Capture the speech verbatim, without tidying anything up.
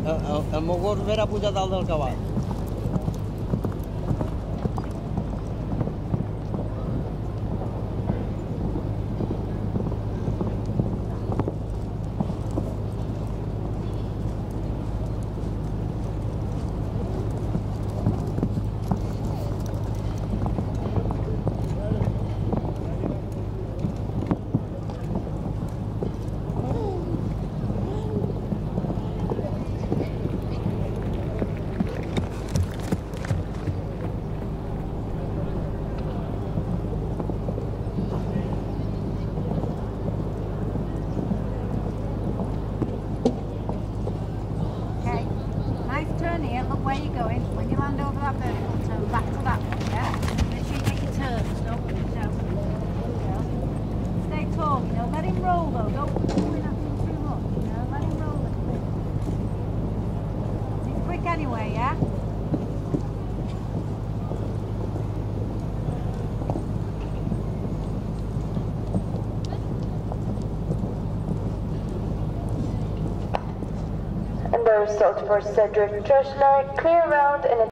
El, el, el meu gos vera pujat dalt del cavall. Turn here, look where you're going. When you land over that vertical, turn back to that one, yeah? Make sure you make your turns, don't push out. Stay tall, you know, let him roll though, don't pull in at him too much, you know, let him roll a little bit. He's quick anyway, yeah? And there is salt for Cedric Treshler, clear round and